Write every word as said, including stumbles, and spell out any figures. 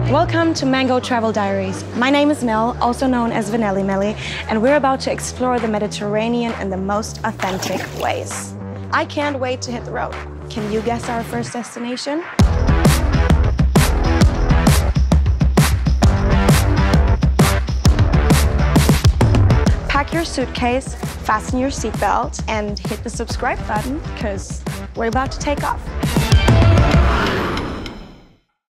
Welcome to Mango Travel Diaries. My name is Mel, also known as Vanellimelli, and we're about to explore the Mediterranean in the most authentic ways. I can't wait to hit the road. Can you guess our first destination? Pack your suitcase, fasten your seatbelt, and hit the subscribe button, because we're about to take off.